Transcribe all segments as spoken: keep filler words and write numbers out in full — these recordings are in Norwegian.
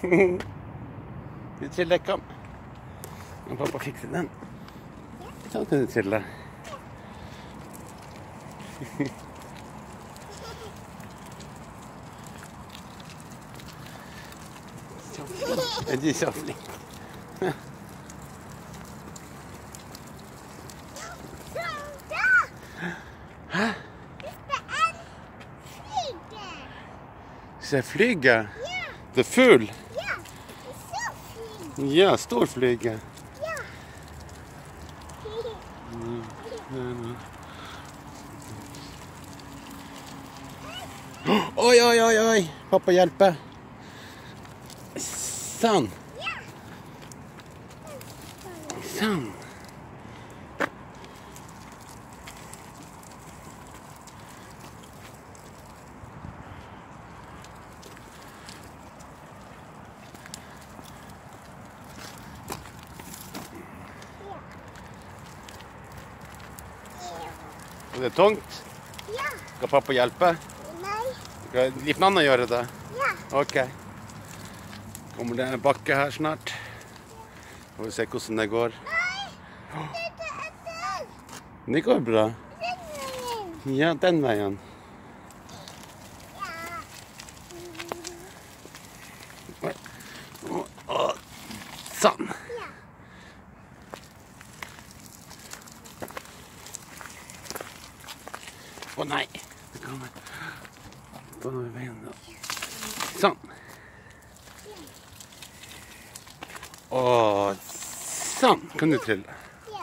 Du triller, kom. Må pappa fikse den. Sånn kan du trille. Er du så flink? Hæ? Se flyge? Det er fugl? Ja, det er så fint. Ja, stor flyge. Ja. Oi, oi, oi, oi. Pappa hjelper. Sånn. Sånn. Er det tungt? Ja. Skal pappa hjelpe? Nei. Skal Liv Nanna gjøre det? Ja. Ok. Kommer det en bakke her snart? Får vi se hvordan det går. Nei. Det er etter. Det går bra. Den veien. Ja, den veien. Ja. Oi. Å, å, sånn. Ja. Å nei. Det kommer. Gå over veien da. Sånn. Å, sånn kan du trille. Ja.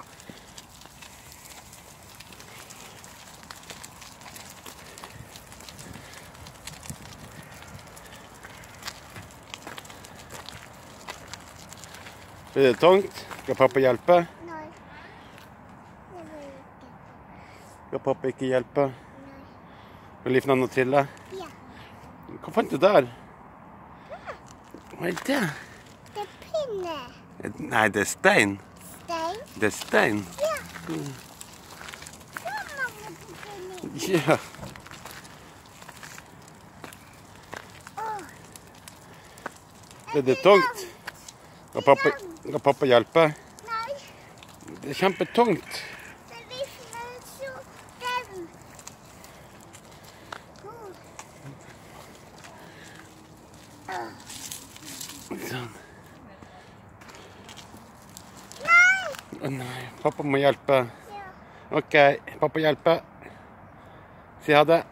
Blir det tungt? Skal pappa hjelpe? Nei. Det vil ikke. Skal pappa ikke hjelpe? Nei. Skal Liv Nanna trille? Ja. Hva fant du der? Hva er det? Det er pinne. Nei, det er stein. Stein. Det er stein. Ja. Så mange pinner. Ja. Åh. Er det tungt? Skal pappa, skal pappa hjelpe? Nei. Det er kjempetungt. Det visner så den. Sånn. Nei. Å nei, pappa må hjelpe. Ja. Ok, pappa hjelper. Si ha det.